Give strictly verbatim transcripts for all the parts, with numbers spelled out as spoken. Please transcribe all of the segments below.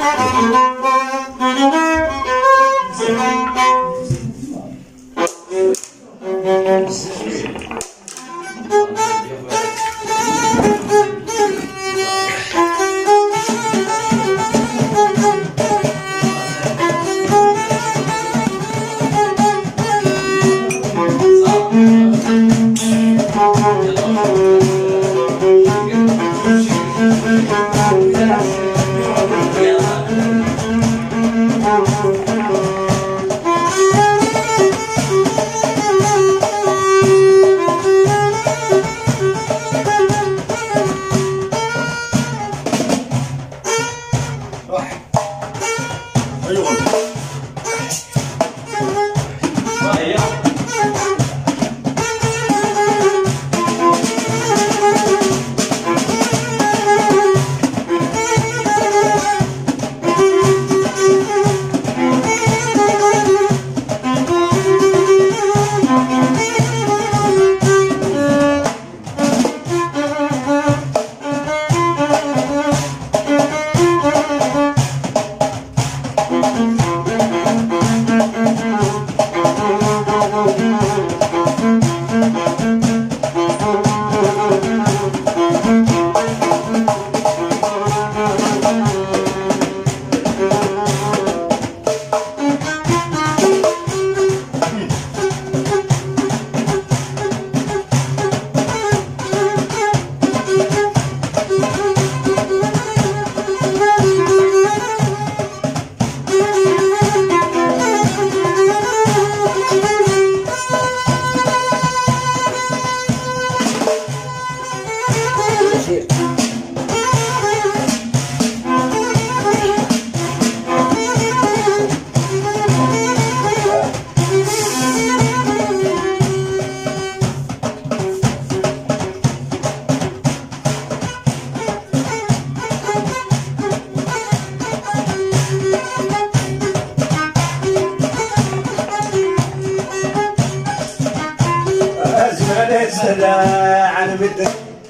عن بدك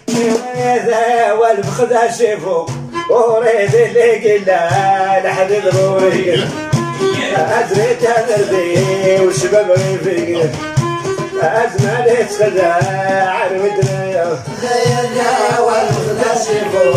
يا والمخدع شيفو وريد اللي قلا لحد ضروري أزريت هذا والشباب غيفي أزمان تخدع عن بدنا يا والمخدع شيفو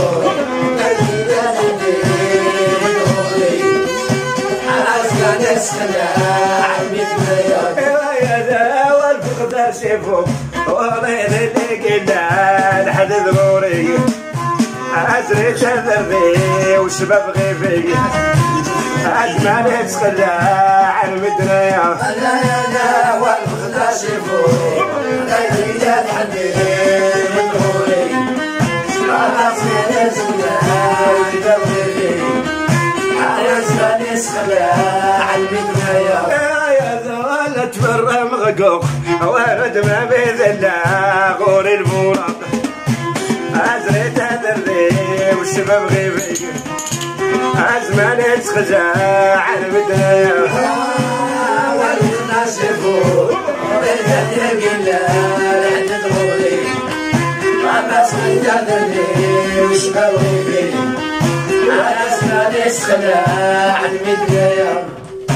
شيفو وريد اللي قلا لحد ضروري أزريت ذري والشباب غيفي أزمان تخلى عن مدنيا لا يا لا والمخدع شيفو غيري لحد ضروري أزريت ذري والشباب غيفي أزمان تخلى عن مدنيا تبرى مغقوق وارد ما بيذلا غور البوراق أزريت هدري والشباب غيبي أزمان تخزى عن بدايا والمنا شفو وريد يقلا لحد ضروري أزريت هدري والشباب غيبي أزمان تخزى عن بدايا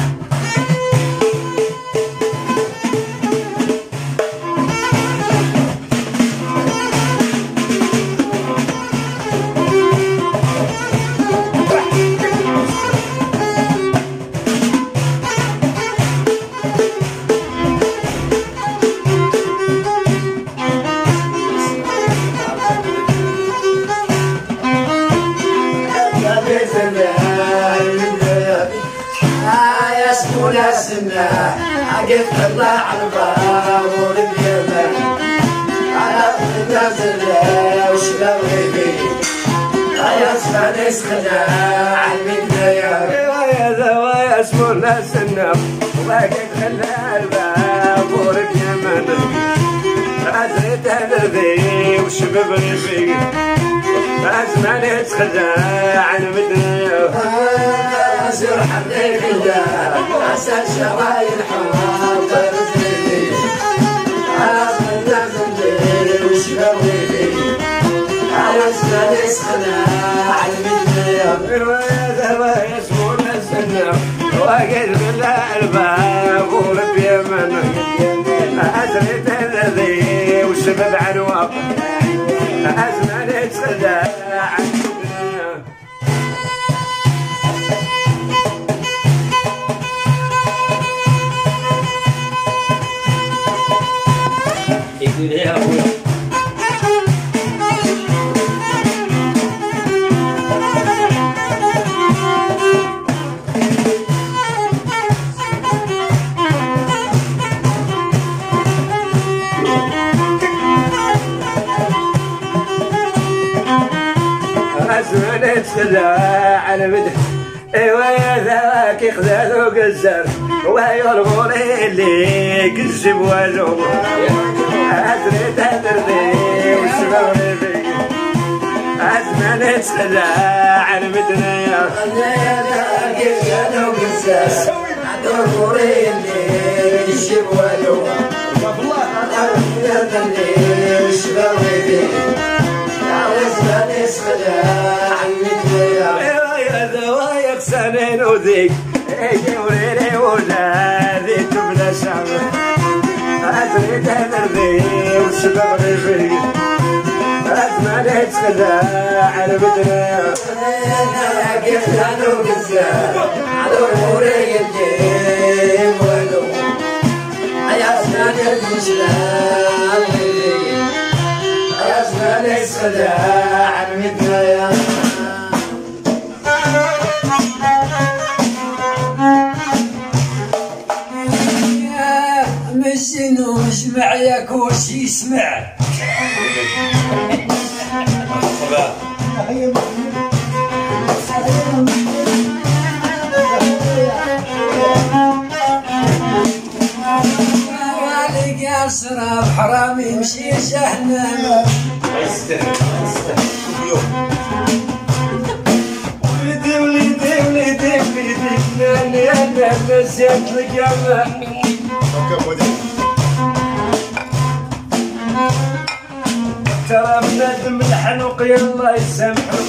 يا سنة عقد الله على البابور اليمن على نازل وشباب غيبي يا اسمع نسخنا على المدنيا يا زوايا اسمه ناس النار وعقد خلى البابور اليمن أزريت هذي وشباب غيبي اسمع نسخنا على المدنيا أزر حبيب الله عسى شراي الحمام طير زيني أصل لازم لي وشباب غيبي على اسمه نسخنا على المدنيا واقف على الباب وربي من أزرد الذي والسبب عنوان أزمن تخدع يقول يا أبوي أزمن تخدع على مدح ايوا يا ذاك يخذل وقزر وهي الغوري اللي كذب والو أزرد هدردي وسبوني بي أزمن تخدع على مدنيا يا ذاك يخذل وقزر الغوري اللي كذب والو أزرد هدردي وسبوني بي أزمن تخدع على مدنيا سنين وذيك ايجي وريني ولادي تبدا شعب أزرد هدردي وسبغني فيك أزمن تخدع على بدنا كيف كانوا قزار على الوري الجيم ولو يا أزمن المسلم يا أزمن تخدع على بدنا مسنو مش معياك وش يسمع والي قاصرة بحرام يمشي جهنم وليدي وليدي وليدي وليدي ناني انا نسيت القمح ترى بنادم الحنوق يلا يسامحو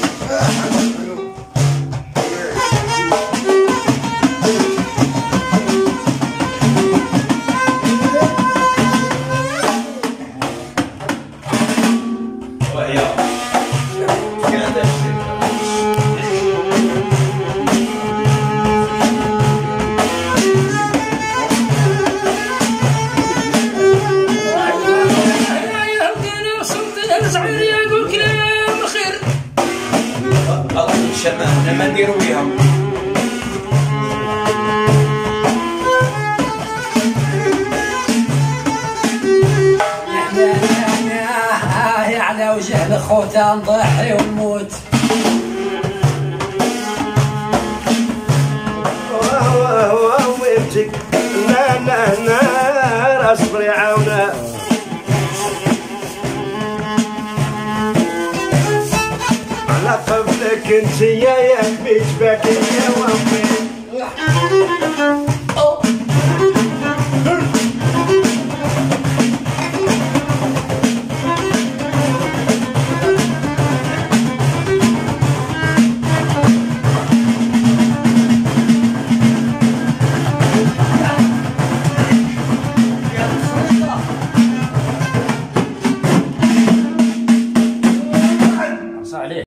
لما نديرو بيها على وجه الخوته نضحي ونموت ويبتك لا لا لا اصبري عاونا قبلك انت يا يا بيت باكي يا وامي